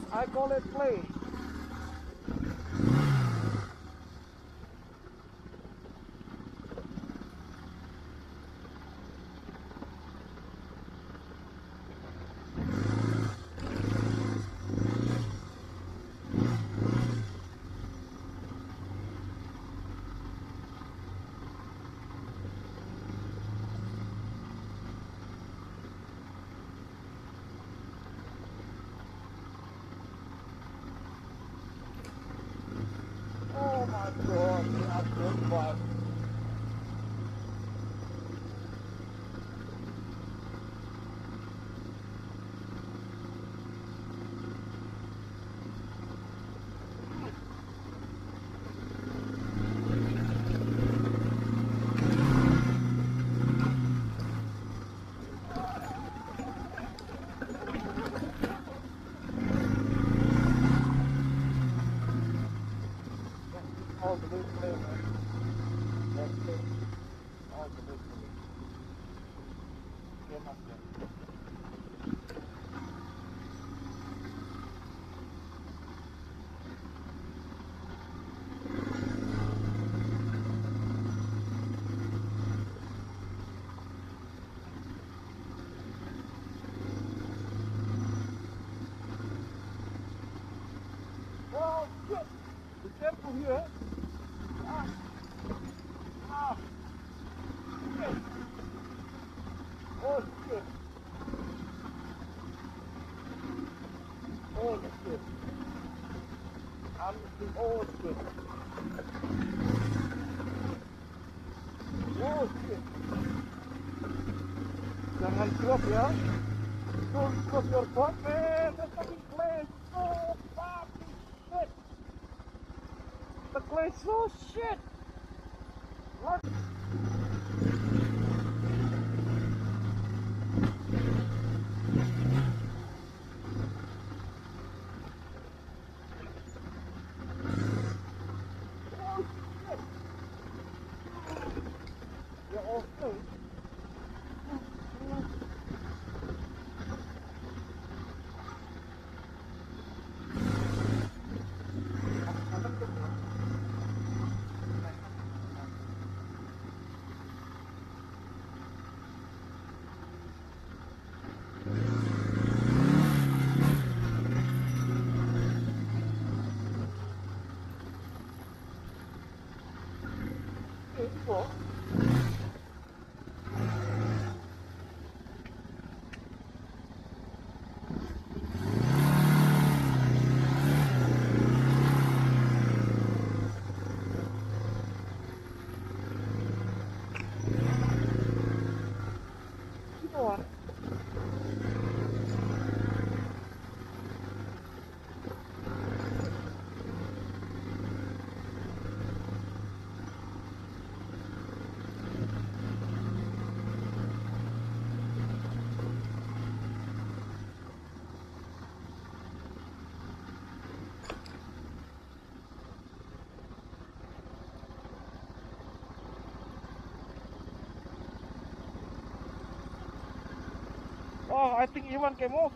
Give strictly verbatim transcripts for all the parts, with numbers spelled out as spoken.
I call it play. Oh my god, that's good fun. All the way play, man. That's it. All the way play. Get up there. Oh shit! Be careful here. Ah! Ah! Shit! Oh shit! Oh shit! I'm the oh shit! Oh shit! Jangan drop ya! Don't drop your butt, man! That's fucking place! Oh fucking shit! The place so shit! What? Oh shit! You're all safe. Info. Ginawa. Oh, I think Ivan came off.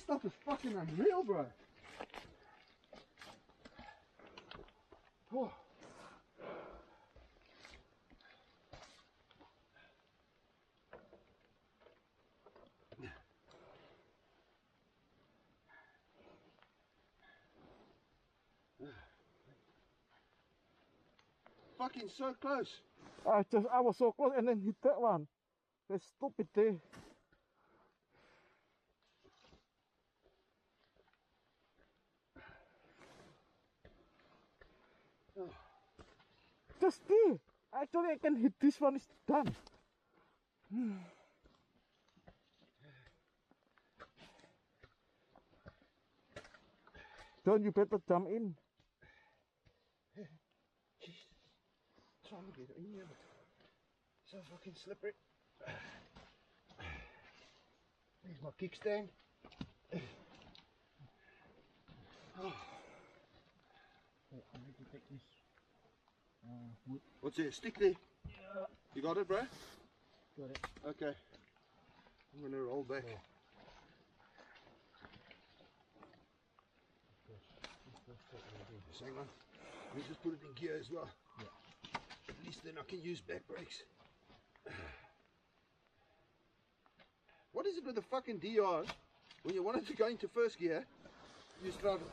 stuff is fucking unreal, bro. Oh. Fucking so close. I just I was so close and then hit that one. That's stupid there. Oh. Just there. Actually I can hit this one, it's done. Don't you better jump in. Jeez. Trying to get in here, but so fucking slippery. There's my kickstand. Oh. Oh, I need to take this uh, wood. What's it? Stick there. Yeah. You got it, bro? Got it. Okay. I'm gonna roll back. Oh. Just hang on. Let me just put it in gear as well. Yeah. At least then I can use back brakes. What is it with the fucking D Rs? When you want it to go into first gear, you struggle.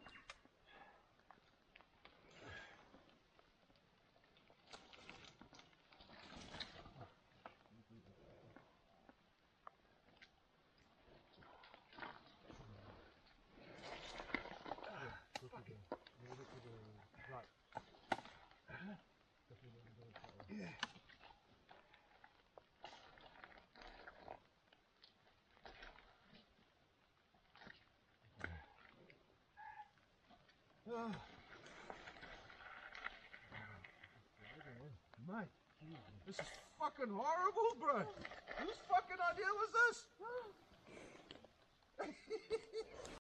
Right. Yeah. Oh. Mate, this is fucking horrible, bro. Whose fucking idea was this?